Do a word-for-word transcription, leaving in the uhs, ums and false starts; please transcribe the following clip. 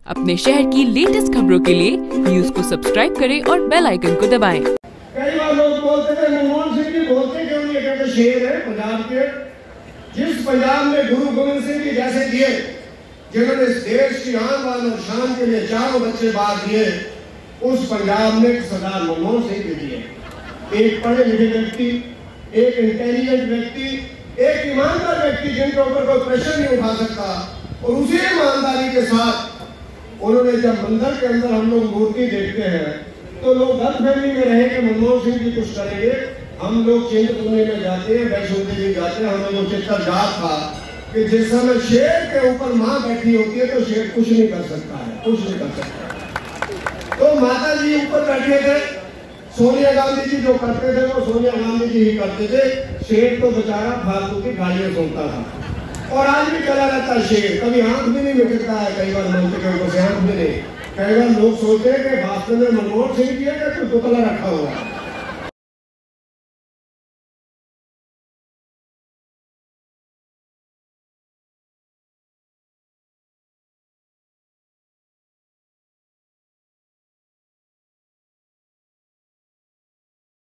अपने शहर की लेटेस्ट खबरों के लिए न्यूज को सब्सक्राइब करें और बेल आइकन को दबाएं। कई बार लोग बोलते थे मनमोहन सिंह जी बोलते क्यों नहीं, कहते शेर है पंजाब के। जिस पंजाब में गुरु गोविंद सिंह जी जैसे दिए, जिन्होंने इस देश की आन बान और शान के लिए चारों बच्चे बात दिए, उस पंजाब में सरदार मनमोहन सिंह जी दिए। एक पढ़े लिखे व्यक्ति, एक इंटेलिजेंट व्यक्ति, एक ईमानदार व्यक्ति जिनके ऊपर कोई प्रेशर नहीं उठा सकता, और उसी ईमानदारी के साथ उन्होंने जब मंदिर के अंदर हम लोग मूर्ति देखते हैं तो लोग गलतफहमी में रहे कि मनमोहन सिंह जी कुछ करेंगे। हम लोग चिंतपूर्णी में जाते हैं, वैष्णो देवी जाते हैं, हमें वो चित्र याद था कि जिस समय शेर के ऊपर माँ बैठी होती है तो शेर कुछ नहीं कर सकता है, कुछ नहीं कर सकता। तो माता जी ऊपर बैठे थे, सोनिया गांधी जी जो करते थे वो सोनिया गांधी जी ही करते थे। शेर तो बेचारा फालतू की गालियां सुनता था और आज भी चला रहता है शेर, कभी आंख भी नहीं मिटता है। कई बार मंत्री को आंख भी नहीं, कई बार लोग सोचते हैं कि भाषण में मनमोहन सिंह जी है कि कोई पुतला रखा हुआ है।